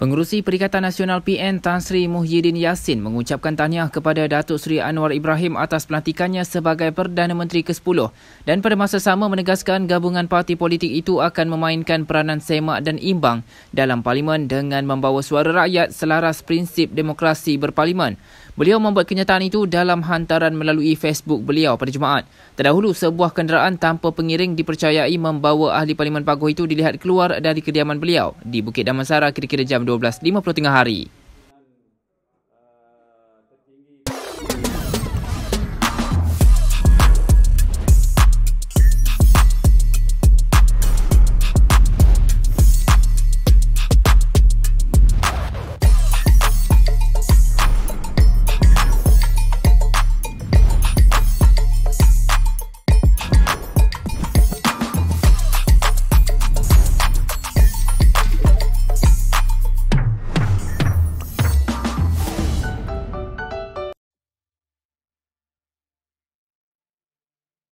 Pengerusi Perikatan Nasional PN Tan Sri Muhyiddin Yassin mengucapkan tahniah kepada Datuk Seri Anwar Ibrahim atas pelantikannya sebagai Perdana Menteri ke-10 dan pada masa sama menegaskan gabungan parti politik itu akan memainkan peranan semak dan imbang dalam parlimen dengan membawa suara rakyat selaras prinsip demokrasi berparlimen. Beliau membuat kenyataan itu dalam hantaran melalui Facebook beliau pada Jumaat. Terdahulu, sebuah kenderaan tanpa pengiring dipercayai membawa ahli Parlimen Paguh itu dilihat keluar dari kediaman beliau di Bukit Damansara kira-kira jam 12.50 tengah hari.